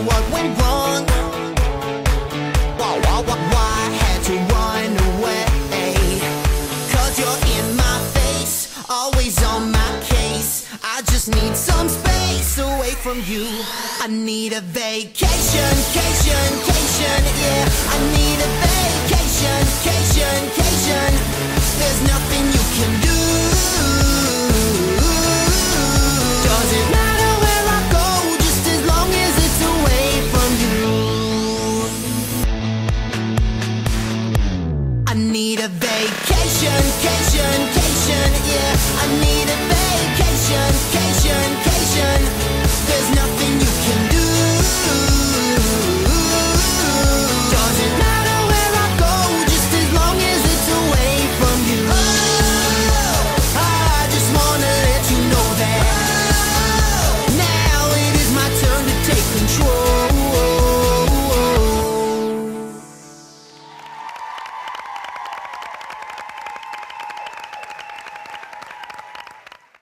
what went wrong? Why I had to run away? 'Cause you're in my face, always on my case. I just need some space away from you. I need a vacation, cation, cation, yeah. I need a vacation, cation, cation. There's nothing you can do.